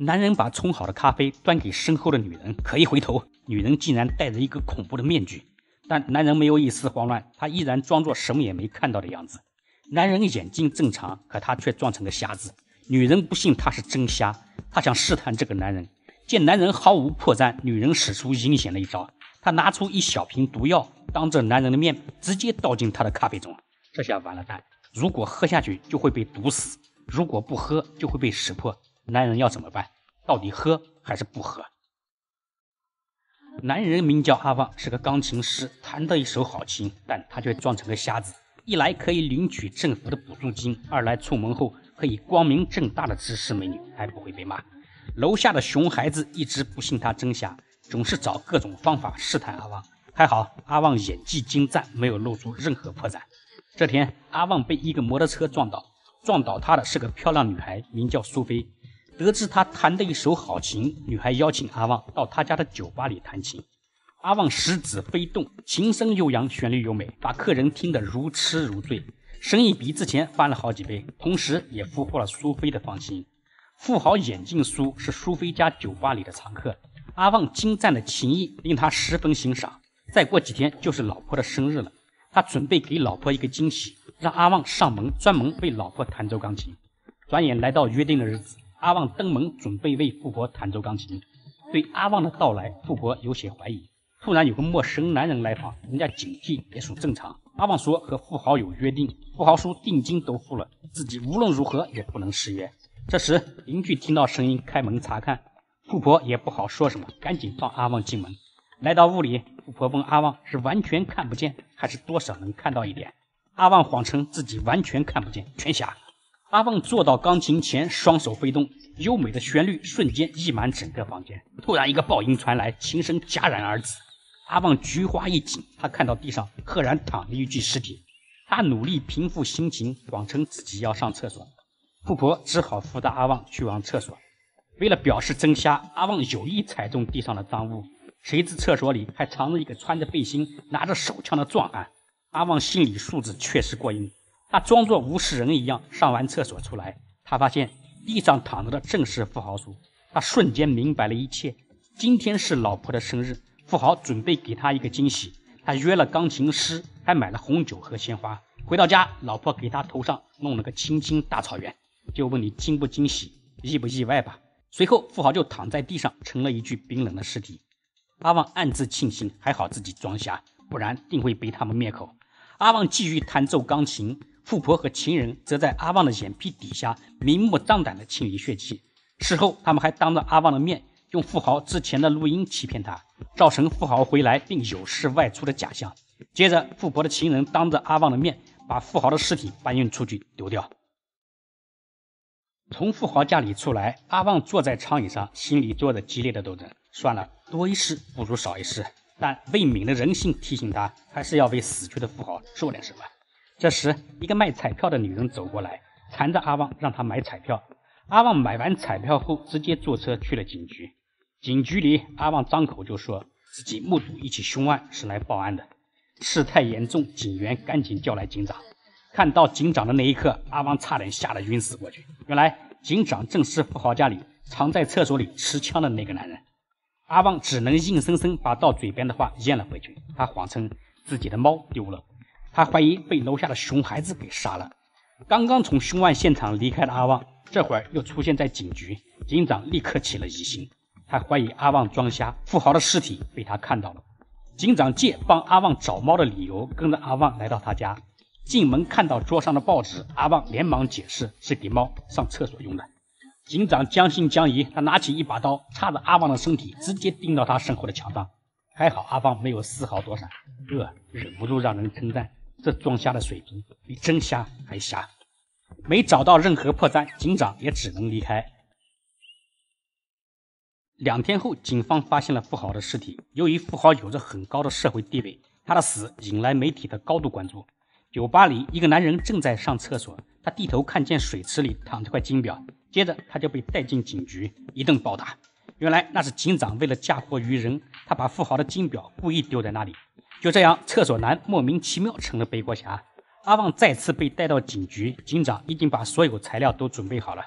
男人把冲好的咖啡端给身后的女人，可一回头，女人竟然戴着一个恐怖的面具。但男人没有一丝慌乱，他依然装作什么也没看到的样子。男人眼睛正常，可他却装成个瞎子。女人不信他是真瞎，她想试探这个男人。见男人毫无破绽，女人使出阴险的一招，她拿出一小瓶毒药，当着男人的面直接倒进他的咖啡中。这下完了蛋，如果喝下去就会被毒死，如果不喝就会被识破。男人要怎么办？到底喝还是不喝？男人名叫阿旺，是个钢琴师，弹得一手好琴，但他却装成个瞎子。一来可以领取政府的补助金，二来出门后可以光明正大的指使美女，还不会被骂。楼下的熊孩子一直不信他真瞎，总是找各种方法试探阿旺。还好阿旺演技精湛，没有露出任何破绽。这天阿旺被一个摩托车撞倒他的是个漂亮女孩，名叫苏菲。得知他弹得一手好琴，女孩邀请阿旺到他家的酒吧里弹琴。阿旺食指飞动，琴声悠扬，旋律优美，把客人听得如痴如醉，生意比之前翻了好几倍，同时也俘获了苏菲的芳心。富豪眼镜苏是苏菲家酒吧里的常客，阿旺精湛的琴艺令他十分欣赏。再过几天就是老婆的生日了，他准备给老婆一个惊喜，让阿旺上门专门为老婆弹奏钢琴。转眼来到约定的日子，阿旺登门准备为富婆弹奏钢琴。对阿旺的到来，富婆有些怀疑。突然有个陌生男人来访，人家警惕也属正常。阿旺说和富豪有约定，富豪说定金都付了，自己无论如何也不能失约。这时邻居听到声音开门查看，富婆也不好说什么，赶紧放阿旺进门。来到屋里，富婆问阿旺是完全看不见还是多少能看到一点。阿旺谎称自己完全看不见，全瞎。阿旺坐到钢琴前，双手挥动，优美的旋律瞬间溢满整个房间。突然一个爆音传来，琴声戛然而止。阿旺菊花一紧，他看到地上赫然躺着一具尸体。他努力平复心情，谎称自己要上厕所。富婆只好扶着阿旺去往厕所。为了表示真瞎，阿旺有意踩中地上的脏物，谁知厕所里还藏着一个穿着背心拿着手枪的壮汉。阿旺心理素质确实过硬，他装作无事人一样上完厕所出来，他发现地上躺着的正是富豪叔。他瞬间明白了一切，今天是老婆的生日，富豪准备给他一个惊喜，他约了钢琴师，还买了红酒和鲜花。回到家，老婆给他头上弄了个青青大草原，就问你惊不惊喜，意不意外吧。随后富豪就躺在地上，成了一具冰冷的尸体。阿旺暗自庆幸，还好自己装瞎，不然定会被他们灭口。阿旺继续弹奏钢琴，富婆和情人则在阿旺的眼皮底下明目张胆地清理血迹。事后他们还当着阿旺的面用富豪之前的录音欺骗他，造成富豪回来并有事外出的假象。接着富婆的情人当着阿旺的面把富豪的尸体搬运出去丢掉。从富豪家里出来，阿旺坐在长椅上，心里做着激烈的斗争。算了，多一事不如少一事，但未泯的人性提醒他，还是要为死去的富豪做点什么。这时一个卖彩票的女人走过来，缠着阿旺让他买彩票。阿旺买完彩票后直接坐车去了警局。警局里阿旺张口就说自己目睹一起凶案，是来报案的。事态严重，警员赶紧叫来警长。看到警长的那一刻，阿旺差点吓得晕死过去。原来警长正是富豪家里藏在厕所里持枪的那个男人。阿旺只能硬生生把到嘴边的话咽了回去。他谎称自己的猫丢了，他怀疑被楼下的熊孩子给杀了。刚刚从凶案现场离开的阿旺，这会儿又出现在警局，警长立刻起了疑心，他怀疑阿旺装瞎，富豪的尸体被他看到了。警长借帮阿旺找猫的理由，跟着阿旺来到他家。进门看到桌上的报纸，阿旺连忙解释是给猫上厕所用的。警长将信将疑，他拿起一把刀插着阿旺的身体，直接钉到他身后的墙上。还好阿旺没有丝毫躲闪，这忍不住让人称赞，这装瞎的水平比真瞎还瞎。没找到任何破绽，警长也只能离开。2天后，警方发现了富豪的尸体。由于富豪有着很高的社会地位，他的死引来媒体的高度关注。酒吧里，一个男人正在上厕所，他低头看见水池里躺着块金表，接着他就被带进警局，一顿暴打。原来那是警长为了嫁祸于人，他把富豪的金表故意丢在那里。就这样，厕所男莫名其妙成了背锅侠。阿旺再次被带到警局，警长已经把所有材料都准备好了。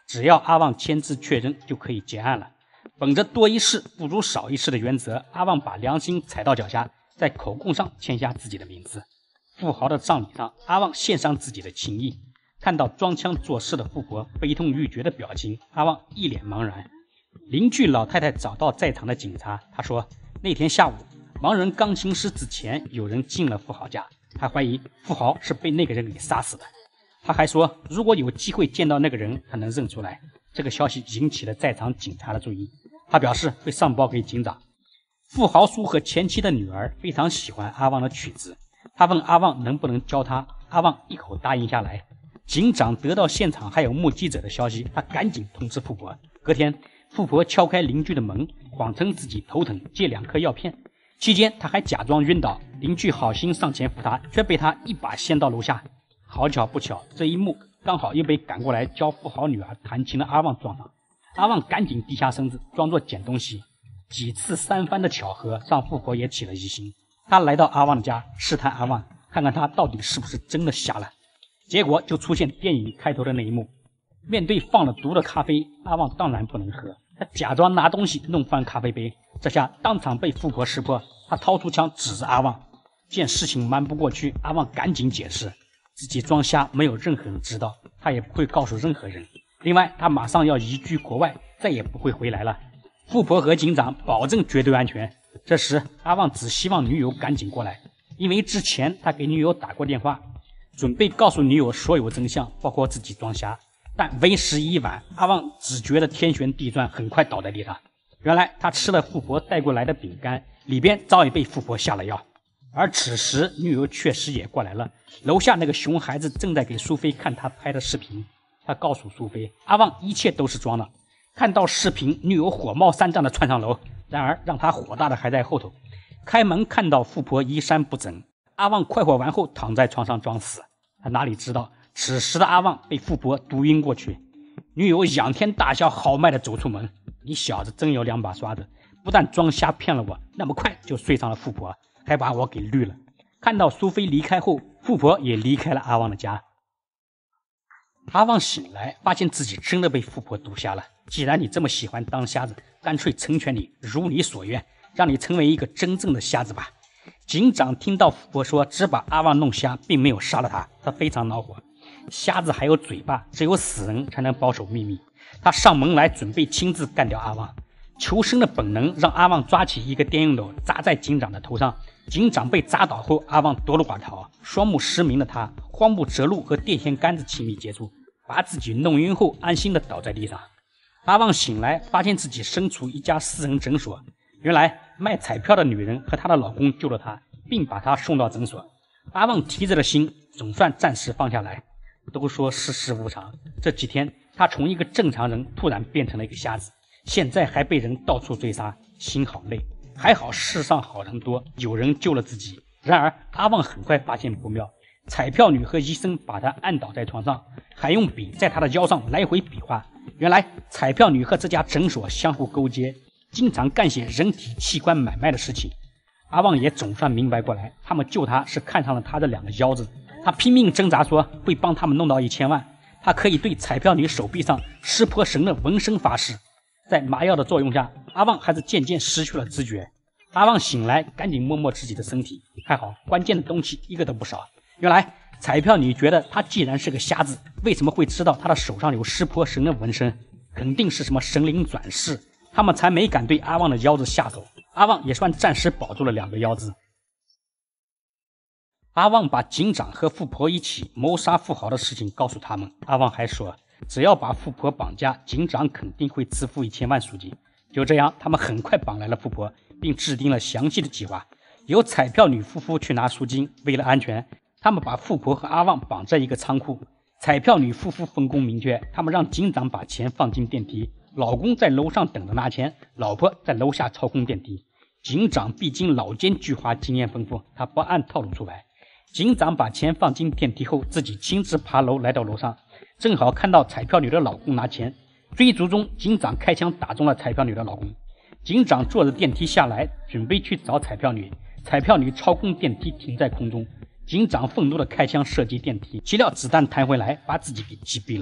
只要阿旺签字确认就可以结案了。本着多一事不如少一事的原则，阿旺把良心踩到脚下，在口供上签下自己的名字。富豪的葬礼上，阿旺献上自己的情谊。看到装腔作势的富婆悲痛欲绝的表情，阿旺一脸茫然。邻居老太太找到在场的警察，她说那天下午盲人钢琴师之前有人进了富豪家，她怀疑富豪是被那个人给杀死的。她还说如果有机会见到那个人，她能认出来。这个消息引起了在场警察的注意，她表示会上报给警长。富豪叔和前妻的女儿非常喜欢阿旺的曲子，他问阿旺能不能教他，阿旺一口答应下来。警长得到现场还有目击者的消息，他赶紧通知富婆。隔天，富婆敲开邻居的门，谎称自己头疼，借2颗药片。期间，他还假装晕倒，邻居好心上前扶他，却被他一把掀到楼下。好巧不巧，这一幕刚好又被赶过来教富豪女儿弹琴的阿旺撞上。阿旺赶紧低下身子，装作捡东西。几次三番的巧合让富婆也起了疑心，她来到阿旺的家试探阿旺，看看他到底是不是真的瞎了。结果就出现电影开头的那一幕，面对放了毒的咖啡，阿旺当然不能喝，他假装拿东西弄翻咖啡杯，这下当场被富婆识破。他掏出枪指着阿旺，见事情瞒不过去，阿旺赶紧解释自己装瞎，没有任何人知道，他也不会告诉任何人。另外，他马上要移居国外，再也不会回来了。富婆和警长保证绝对安全。这时，阿旺只希望女友赶紧过来，因为之前他给女友打过电话，准备告诉女友所有真相，包括自己装瞎。但为时已晚，阿旺只觉得天旋地转，很快倒在地上。原来他吃了富婆带过来的饼干，里边早已被富婆下了药。而此时女友确实也过来了，楼下那个熊孩子正在给苏菲看他拍的视频。他告诉苏菲，阿旺一切都是装的。看到视频，女友火冒三丈的窜上楼，然而让他火大的还在后头。开门看到富婆衣衫不整，阿旺快活完后躺在床上装死。他哪里知道此时的阿旺被富婆毒晕过去。女友仰天大笑，豪迈的走出门，你小子真有2把刷子，不但装瞎骗了我，那么快就睡上了富婆，还把我给绿了。看到苏菲离开后，富婆也离开了阿旺的家。阿旺醒来，发现自己真的被富婆毒瞎了。既然你这么喜欢当瞎子，干脆成全你，如你所愿，让你成为一个真正的瞎子吧。警长听到富婆说只把阿旺弄瞎，并没有杀了他，他非常恼火。瞎子还有嘴巴，只有死人才能保守秘密。他上门来准备亲自干掉阿旺。求生的本能让阿旺抓起一个电熨斗砸在警长的头上，警长被砸倒后，阿旺夺路而逃。双目失明的他慌不择路和电线杆子亲密接触，把自己弄晕后安心的倒在地上。阿旺醒来，发现自己身处一家私人诊所。原来卖彩票的女人和她的老公救了她，并把她送到诊所。阿旺提着的心总算暂时放下来。都说世事无常，这几天他从一个正常人突然变成了一个瞎子，现在还被人到处追杀，心好累。还好世上好人多，有人救了自己。然而阿旺很快发现不妙，彩票女和医生把他按倒在床上，还用笔在他的腰上来回比划。原来彩票女和这家诊所相互勾结，经常干些人体器官买卖的事情。阿旺也总算明白过来，他们救他是看上了他的2个腰子。他拼命挣扎说会帮他们弄到1000万，他可以对彩票女手臂上湿婆神的纹身发誓。在麻药的作用下，阿旺还是渐渐失去了知觉。阿旺醒来，赶紧摸摸自己的身体，还好关键的东西一个都不少。原来彩票女觉得他既然是个瞎子，为什么会知道他的手上有湿婆神的纹身？肯定是什么神灵转世，他们才没敢对阿旺的腰子下手。阿旺也算暂时保住了2个腰子。阿旺把警长和富婆一起谋杀富豪的事情告诉他们。阿旺还说，只要把富婆绑架，警长肯定会支付1000万赎金。就这样，他们很快绑来了富婆，并制定了详细的计划。由彩票女夫妇去拿赎金，为了安全，他们把富婆和阿旺绑在一个仓库。彩票女夫妇分工明确，他们让警长把钱放进电梯，老公在楼上等着拿钱，老婆在楼下操控电梯。警长毕竟老奸巨猾，经验丰富，他不按套路出牌。警长把钱放进电梯后，自己亲自爬楼来到楼上，正好看到彩票女的老公拿钱。追逐中，警长开枪打中了彩票女的老公。警长坐着电梯下来，准备去找彩票女。彩票女操控电梯停在空中，警长愤怒的开枪射击电梯，岂料子弹弹回来，把自己给击毙了。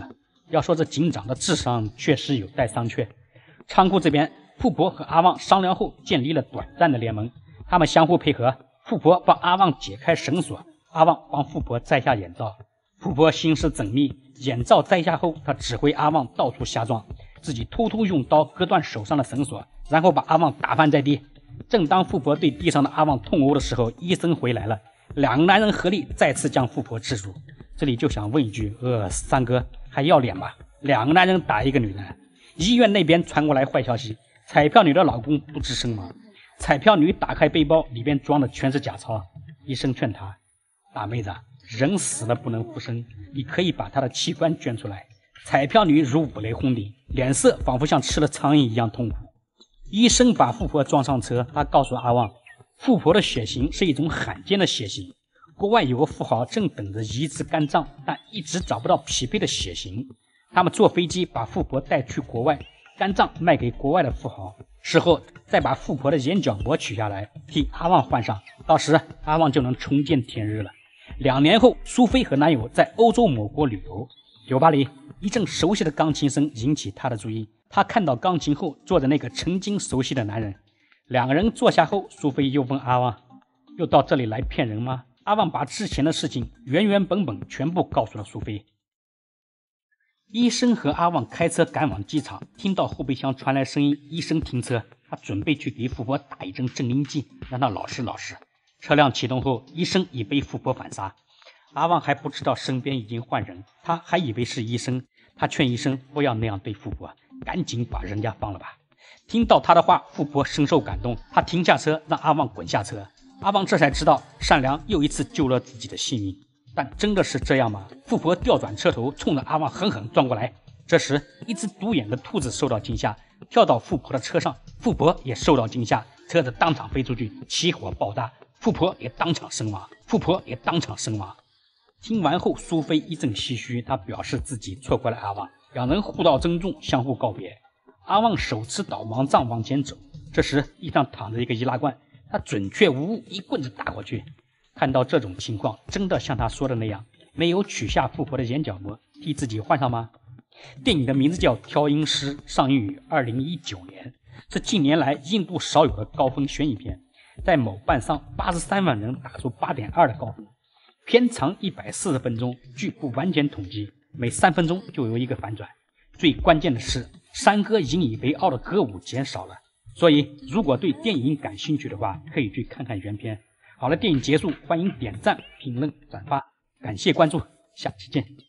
要说这警长的智商确实有待商榷。仓库这边，富婆和阿旺商量后建立了短暂的联盟，他们相互配合，富婆帮阿旺解开绳索，阿旺帮富婆摘下眼罩。富婆心思缜密，眼罩摘下后，她指挥阿旺到处下撞，自己偷偷用刀割断手上的绳索，然后把阿旺打翻在地。正当富婆对地上的阿旺痛殴的时候，医生回来了，两个男人合力再次将富婆制住。这里就想问一句，三哥还要脸吗？两个男人打一个女人。医院那边传过来坏消息，彩票女的老公不吱声吗？彩票女打开背包，里边装的全是假钞。医生劝她，大妹子，人死了不能复生，你可以把他的器官捐出来。彩票女如五雷轰顶，脸色仿佛像吃了苍蝇一样痛苦。医生把富婆装上车，他告诉阿旺，富婆的血型是一种罕见的血型，国外有个富豪正等着移植肝脏，但一直找不到匹配的血型。他们坐飞机把富婆带去国外，肝脏卖给国外的富豪，事后再把富婆的眼角膜取下来替阿旺换上，到时阿旺就能重见天日了。2年后，苏菲和男友在欧洲某国旅游，酒吧里一阵熟悉的钢琴声引起她的注意，她看到钢琴后坐着那个曾经熟悉的男人。两个人坐下后，苏菲又问阿旺，又到这里来骗人吗？阿旺把之前的事情原本全部告诉了苏菲。医生和阿旺开车赶往机场，听到后备箱传来声音，医生停车，他准备去给富婆打一针镇定剂，让她老实老实。车辆启动后，医生已被富婆反杀。阿旺还不知道身边已经换人，他还以为是医生。他劝医生不要那样对富婆，赶紧把人家放了吧。听到他的话，富婆深受感动，他停下车让阿旺滚下车。阿旺这才知道善良又一次救了自己的性命。但真的是这样吗？富婆调转车头，冲着阿旺狠狠撞过来。这时，一只独眼的兔子受到惊吓，跳到富婆的车上，富婆也受到惊吓，车子当场飞出去，起火爆炸，富婆也当场身亡。听完后，苏菲一阵唏嘘，她表示自己错怪了阿旺，两人互道珍重，相互告别。阿旺手持导盲杖往前走，这时地上躺着一个易拉罐，他准确无误一棍子打过去。看到这种情况，真的像他说的那样，没有取下富婆的眼角膜，替自己换上吗？电影的名字叫《调音师》，上映于2019年，是近年来印度少有的高分悬疑片，在某瓣上83万人打出8.2的高分。片长140分钟，据不完全统计，每3分钟就有一个反转。最关键的是，山歌引以为傲的歌舞减少了，所以如果对电影感兴趣的话，可以去看看原片。好了，电影结束，欢迎点赞、评论、转发，感谢关注，下期见。